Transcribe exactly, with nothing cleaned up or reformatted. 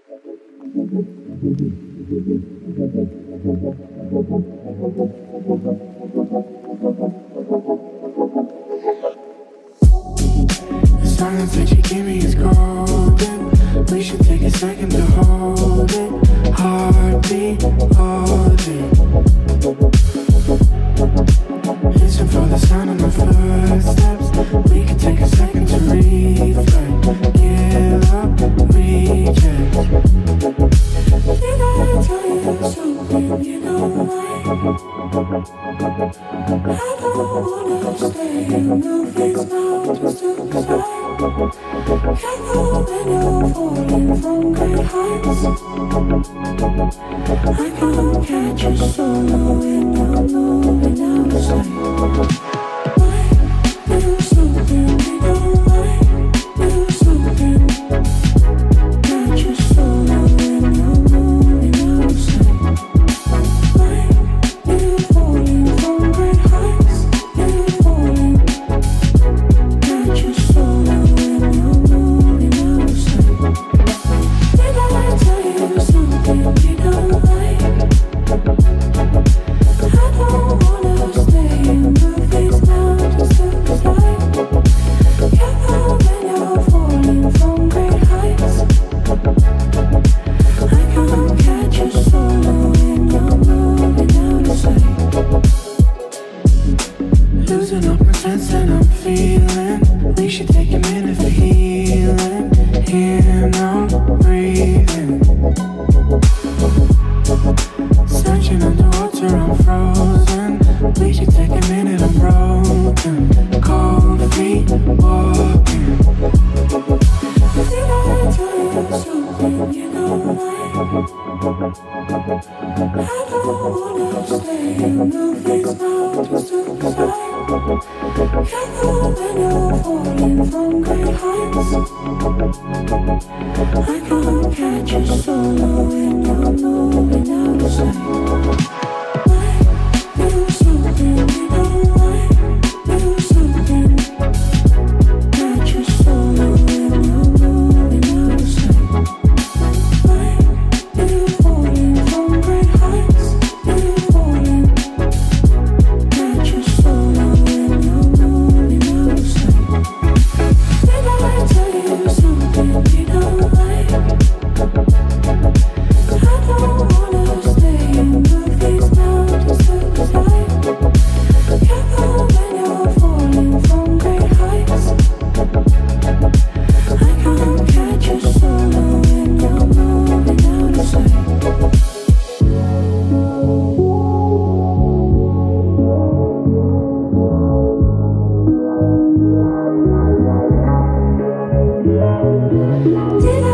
The silence that you give me is golden. We should take a second to hold it. Heartbeat, hold it. Listen for the sound of my footsteps. We could take a second to reflect. Give up, reject. Did I tell you something you don't like? I don't wanna stay in the face now just to decide. Careful when you're falling from great heights. I can't catch you solo when you're moving out of sight. Why do something we don't like? Do something. Catch you solo when you're moving out of sight. Why do you falling from great heights? You falling. Catch you solo when you're moving out of sight. Did I tell you something you don't like? I don't wanna stay in the face now just to decide. Careful when you're falling from great heights. I can't catch you solo when you're moving out of sight. Losing all pretense that I'm feeling. We should take a minute for healing. Here now, breathing. Searching underwater, I'm frozen. We should take a minute, I'm broken. Cold feet, walking. Did I tell you something you don't like? I don't wanna stay in the face now just to decide. Careful when you're falling from great heights. I can't catch you solo when you're moving out of sight. Why do something you don't like? Do something. Catch you solo when you're moving out of sight. Why do you falling from great heights? You falling. Catch you solo when you're moving out of sight. Did I tell you something you don't like? I don't wanna stay in the face now just to decide. Careful when you're falling from great heights. I can't catch you solo when you're moving out of sight. Did